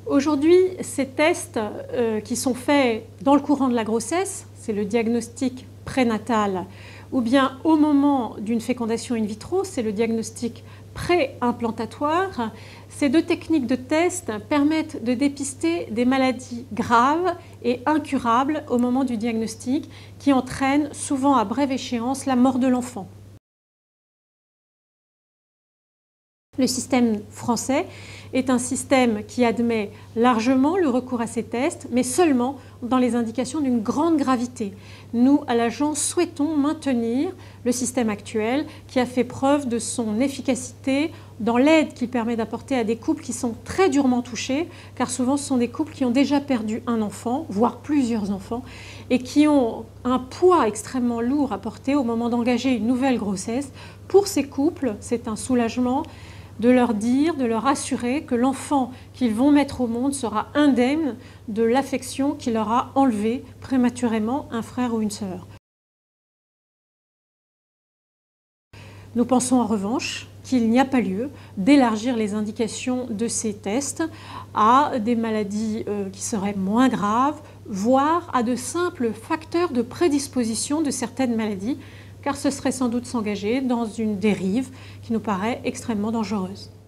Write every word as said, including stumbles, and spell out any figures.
Aujourd'hui, ces tests euh, qui sont faits dans le courant de la grossesse, c'est le diagnostic prénatal, ou bien au moment d'une fécondation in vitro, c'est le diagnostic pré-implantatoire. Ces deux techniques de test permettent de dépister des maladies graves et incurables au moment du diagnostic qui entraînent souvent à brève échéance la mort de l'enfant. Le système français est un système qui admet largement le recours à ces tests, mais seulement dans les indications d'une grande gravité. Nous, à l'Agence, souhaitons maintenir le système actuel qui a fait preuve de son efficacité dans l'aide qu'il permet d'apporter à des couples qui sont très durement touchés, car souvent ce sont des couples qui ont déjà perdu un enfant, voire plusieurs enfants, et qui ont un poids extrêmement lourd à porter au moment d'engager une nouvelle grossesse. Pour ces couples, c'est un soulagement de leur dire, de leur assurer que l'enfant qu'ils vont mettre au monde sera indemne de l'affection qui leur a enlevé prématurément un frère ou une sœur. Nous pensons en revanche qu'il n'y a pas lieu d'élargir les indications de ces tests à des maladies euh, qui seraient moins graves, voire à de simples facteurs de prédisposition de certaines maladies, car ce serait sans doute s'engager dans une dérive qui nous paraît extrêmement dangereuse.